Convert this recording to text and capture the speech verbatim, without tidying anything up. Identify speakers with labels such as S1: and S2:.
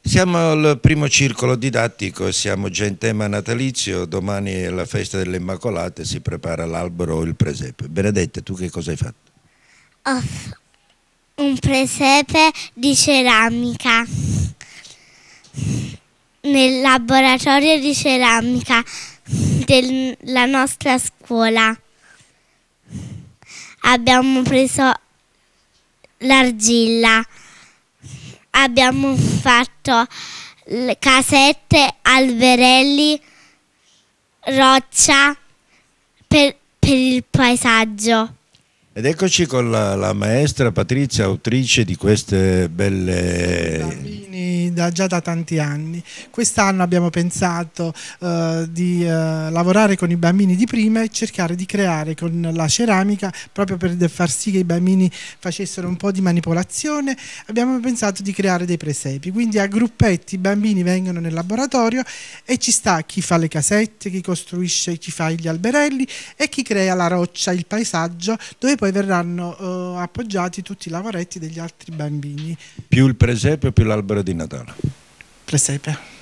S1: Siamo al primo circolo didattico e siamo già in tema natalizio. Domani è la festa delle Immacolate, si prepara l'albero o il presepe. Benedetta, tu che cosa hai fatto?
S2: Ho un presepe di ceramica nel laboratorio di ceramica della nostra scuola. Abbiamo preso l'argilla, abbiamo fatto casette, alberelli, roccia per, per il paesaggio.
S1: Ed eccoci con la, la maestra Patrizia, autrice di queste belle...
S3: Bambini da, già da tanti anni. Quest'anno abbiamo pensato uh, di uh, lavorare con i bambini di prima e cercare di creare con la ceramica, proprio per far sì che i bambini facessero un po' di manipolazione, abbiamo pensato di creare dei presepi. Quindi a gruppetti i bambini vengono nel laboratorio e ci sta chi fa le casette, chi costruisce, chi fa gli alberelli e chi crea la roccia, il paesaggio, dove poi verranno uh, appoggiati tutti i lavoretti degli altri bambini.
S1: Più il presepe o più l'albero di Natale?
S3: Presepe.